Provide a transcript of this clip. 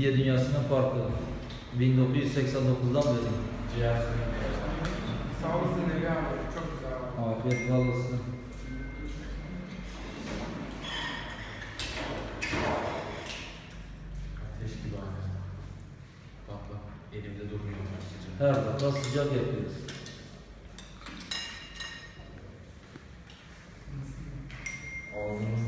midye dünyasının farkı. 1989'dan beri. Ciğer. Sağ olasın Nebi abi. Çok güzel abi. Afiyet olsun. Ateş gibi abi. Bak bak elimde durmuyor. Her dakika sıcak yapıyoruz. Ağzımız